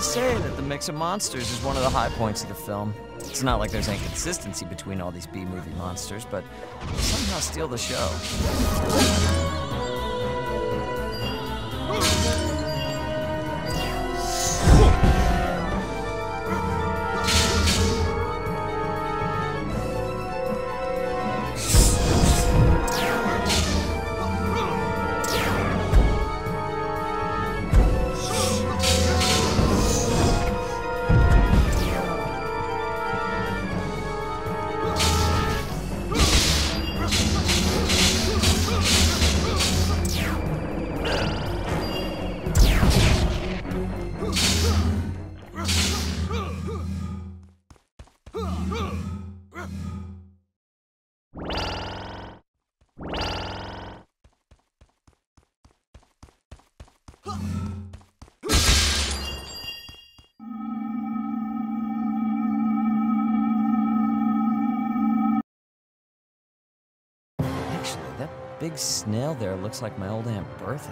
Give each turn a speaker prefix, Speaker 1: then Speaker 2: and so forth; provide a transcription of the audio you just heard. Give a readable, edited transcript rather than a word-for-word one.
Speaker 1: say that the mix of monsters is one of the high points of the film. It's not like there's any consistency between all these B-movie monsters, but they somehow steal the show. Actually, that big snail there looks like my old Aunt Bertha.